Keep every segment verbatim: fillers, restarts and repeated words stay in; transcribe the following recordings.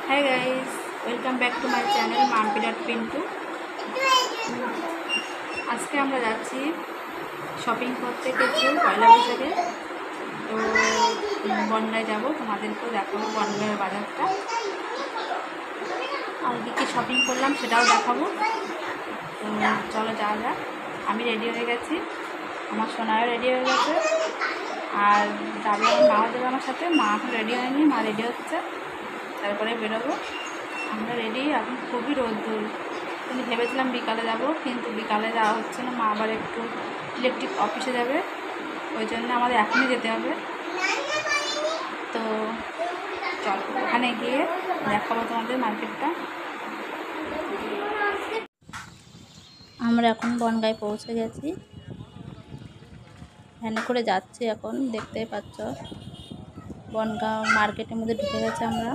Hi guys, welcome back to my channel Mampi dot Pintu. आज के আমরা যাচ্ছি শপিং করতে কিছু পয়লা বৈশাখে। তো বনগাঁয় যাব, তোমাদেরকেও দেখাবো বনগাঁয়ের বাজারটা আর কী কী শপিং করলাম সেটাও দেখাবো। তো চলো যাওয়া যাক। আমি রেডি হয়ে গেছি, আমার সোনাও রেডি হয়ে গেছে, আর যাবে আমার মাও যাবে আমার সাথে। মা এখন রেডি হয়নি, মা রেডি হচ্ছে, তারপরে বেরোবো। আমরা রেডি। এখন খুবই রোদ্দুর, কিন্তু ভেবেছিলাম বিকালে যাব, কিন্তু বিকালে যাওয়া হচ্ছে না। মা আবার একটু ইলেকট্রিক অফিসে যাবে, ওই জন্য আমাদের এখনই যেতে হবে। তো চল ওখানে গিয়ে দেখাবো তোমাদের মার্কেটটা। আমরা এখন বনগাঁয় পৌঁছে গেছি, ভ্যানে করে যাচ্ছি। এখন দেখতেই পাচ্ছ বনগাঁ মার্কেটের মধ্যে ঢুকে গেছে আমরা।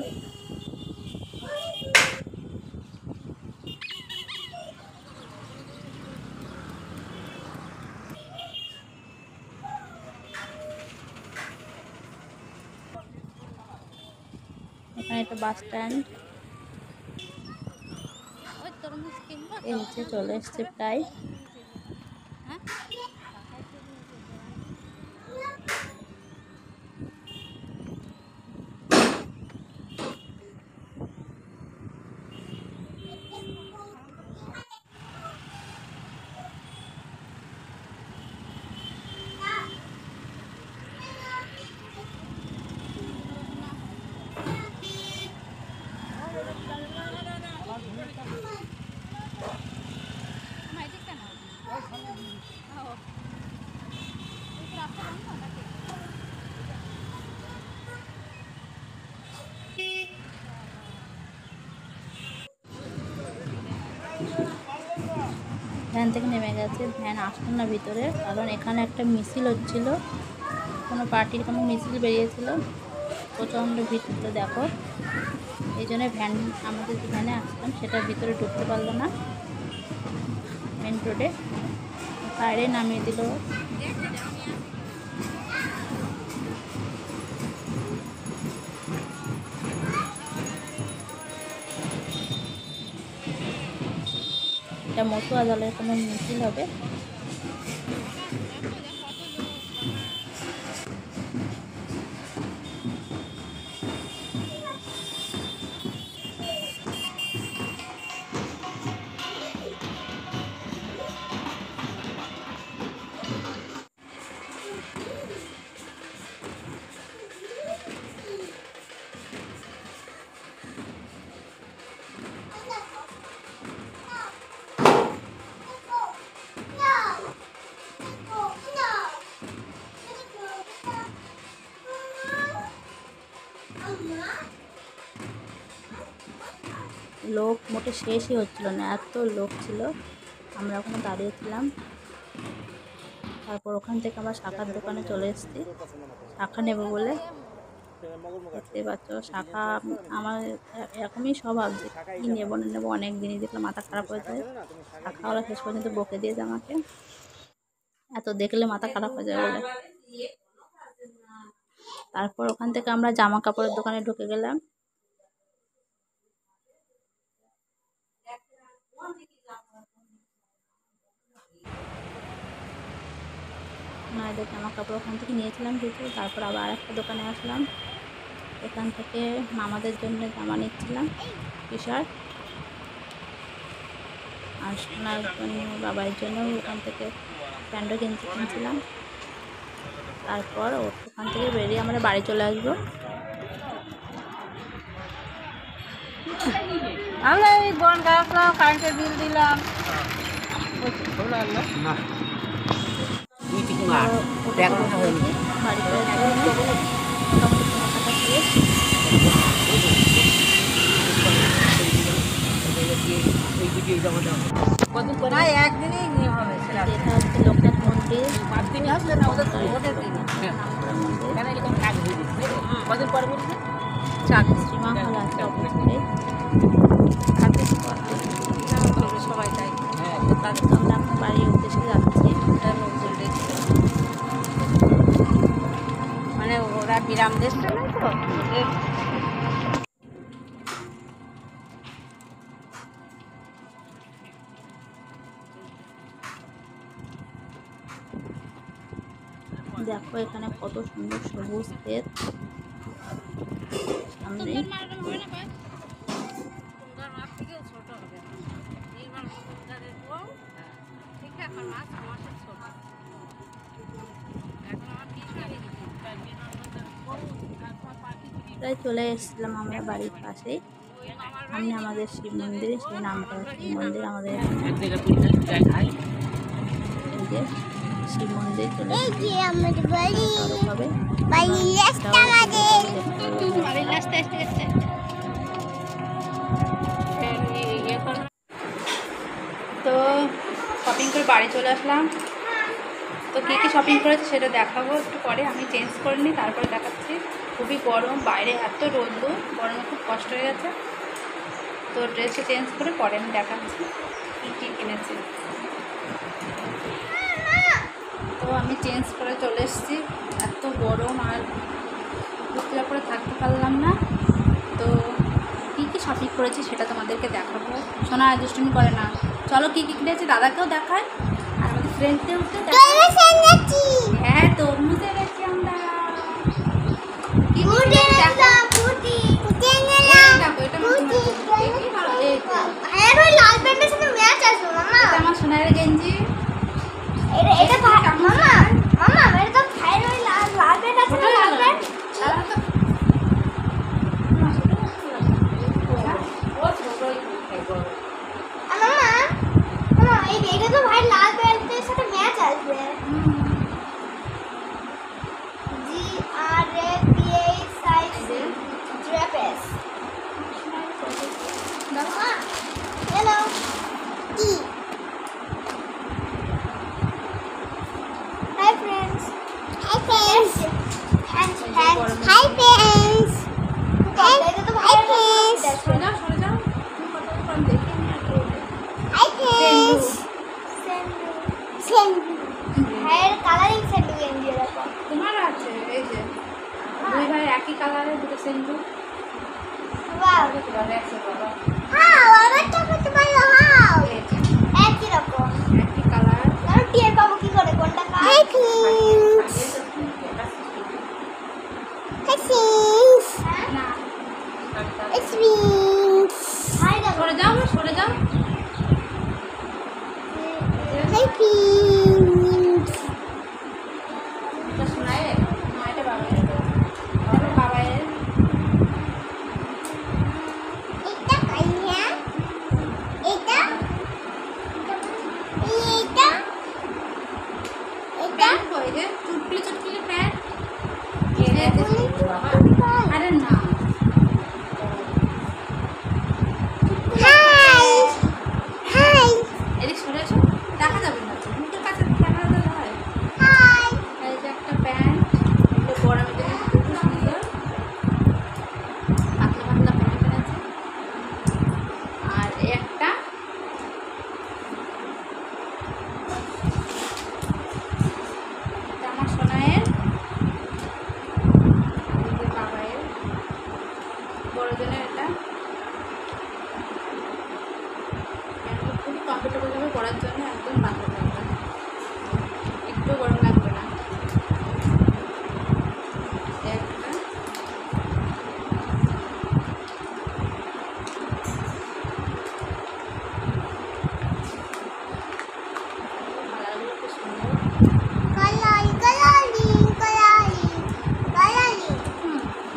এখানে একটা বাস স্ট্যান্ড, এই হচ্ছে চলে এসছে প্রায়। ভ্যান থেকে নেমে গেছে, ভ্যান আসলো না ভিতরে, কারণ এখানে একটা মিছিল হচ্ছিল, কোনো পার্টির কোনো মিছিল বেরিয়েছিল, প্রচণ্ড ভিড় ছিল দেখো। এই জন্য ভ্যান আমাদের যে ভ্যানে আসলাম সেটা ভিতরে ঢুকতে পারলো না। মেন রোডে বাইরে নামিয়ে দিল। এটা মতুয়া দলের কোনো মিছিল হবে। লোক মোটে শেষই হচ্ছিল না, এত লোক ছিল। আমরা ওখানে দাঁড়িয়েছিলাম। তারপর ওখান থেকে আমরা শাখার দোকানে চলে এসেছি শাখা নেব বলে। দেখতে পাচ্ছ শাখা আমার এরকমই স্বভাব, যে কী নেবো না নেবো, অনেক দিনই দেখলে মাথা খারাপ হয়ে যায়। শাখাওয়ালা শেষ পর্যন্ত বকে দিয়েছে আমাকে, এত দেখলে মাথা খারাপ হয়ে যায় বলে। তারপর ওখান থেকে আমরা জামা কাপড়ের দোকানে ঢুকে গেলাম। মায়েদের জামা কাপড় ওখান থেকে নিয়েছিলাম কিছু। তারপর আবার আরেকটা দোকানে আসলাম, এখান থেকে মামাদের জন্য জামা নিচ্ছিলাম, টি শার্ট। আর সোনার জন্য বাবার জন্য ওখান থেকে প্যান্টও কিনতে কিনছিলাম। তারপর ওখান থেকে বেরিয়ে আমরা বাড়ি চলে আসবো। আমরা এই বনগাঁ আসলাম, কারেন্টের বিল দিলাম। একদিনই নিয়ে হবে। এটা হচ্ছে লোকনাথ মন্দির, পাঁচ দিনই আসলে না, ওদের ওদের দিন কদিন পরে বলছে শ্রীমা হল আছে অপোজিটে। সবাই তাই আমরা এখন বাড়ির উদ্দেশ্যে যাচ্ছি। মানে ওরা বিরাম দেশটা নয় তো, দেখো এখানে কত সুন্দর সবুজ ক্ষেত সামনে। সুন্দর মাছ থেকেও ছোট হবে। নির্মল সুন্দরের বউ ঠিক আছে মাছ মাছের ছোট। এখন আমার কৃষ্ণা লেগেছে নির্মল সুন্দরের বউ তারপর পাখি প্রায় চলে এসেছিলাম আমরা বাড়ির পাশেই, সামনে আমাদের শিব মন্দির, সেই নামটা শিব মন্দির আমাদের এই যে শিব মন্দির চলে এসেছি। হবে তো শপিং করে বাড়ি চলে আসলাম। তো কী কী শপিং করেছি সেটা দেখাবো একটু পরে, আমি চেঞ্জ করে নিই তারপরে দেখাচ্ছি। খুবই গরম, বাইরে এত রোদ্দুর, গরমে খুব কষ্ট হয়ে গেছে। তো ড্রেসটা চেঞ্জ করে পরে আমি দেখাচ্ছি কী কী কিনেছি। তো আমি চেঞ্জ করে চলে এসেছি, এত গরম আর বুকলা করে থাকতে পারলাম না। তো কী কী শপিং করেছি সেটা তোমাদেরকে দেখাবো। সোনা দুষ্টুমি করে না, চলো কী কী কিনেছি দাদাকেও দেখায় আর আমাদের ফ্রেন্ডদের উঠতে হ্যাঁ তরমুজ এনেছি আমরা। কি আমার সোনার গেঞ্জি, এটা মামা মামা এটা তো ভাইয়ের ওই লাল লাল প্যান্ট আছে না, লাল প্যান্ট মামা মামা এই এটা তো ভাই লাল প্যান্টের সাথে ম্যাচ আসবে। জি আর এ পি এ সাইজ ড্রেপেস মামা হ্যালো ই Hi friends. Hi friends. Hands, hands. Hi friends. Hi friends. সোজা সোজা তুমি কত কম দেখে নি আর কি। Hi friends. Sendu. Sendu. Hair coloring sendu গেঞ্জি এরকম। তোমার আছে এই যে দুই ভাই একই কালারের দুটো সেন্টু। Wow. বাবা How? আমারটা করতে পারো how? এই যে একই রকম। একই কালার। আর টিয়ার পাবো কি করে কোনটা কার? Hi friends. Hi friends. না It's wings. Hi সরে যাও সরে যাও। Hi friends. এটা শোনায় না, এটা বাবায়ের এটা বাবায়ের। এটা কাইয়া এটা এটা এটা প্যান্ট কই রে, চুটকি চুটকি প্যান্ট। আরে না হাই হাই এদিক সরে এসো, দেখা যাবে না তো, মুখের কাছে ক্যামেরা দিলে হয়। হাই এই যে একটা প্যান্ট, এগুলো গরমের জন্য খুব সুন্দর, পাতলা পাতলা প্যান্ট কিনেছি। আর এই একটা এটা আমার সোনায়ের, এই যে বাবায়ের বড়জনের এটা। প্যান্টটা খুব কমফোর্টেবল হবে পরার জন্য, একদম পাতলা পাতলা, একটু গরম লাগবে না। একটা কালারগুলো খুব সুন্দর। কালাই কালালি কালালি কালালি হুম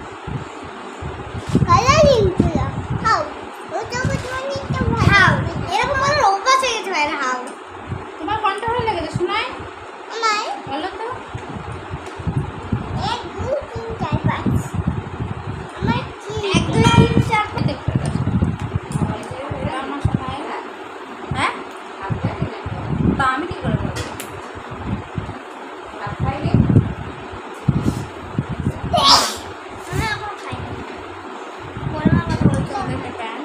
কালালি পুরা হাউ ওটা ওটা নিতে ভাই হাউ এরকম আমার অভ্যাস হয়ে গেছে ভাই হাউ তোমার কোনটা ভালো লেগেছে শোনাই আমার বলো তো। এক দুই তিন চার পাঁচ আমার কি এক দুই তিন চার এই দেখতে পাচ্ছ এটা আমার সোনাই। হ্যাঁ তা আমি কি করে বলবো খাইনি। আমি এখন খাই পরে মা কথা বলছো একটা প্যান্ট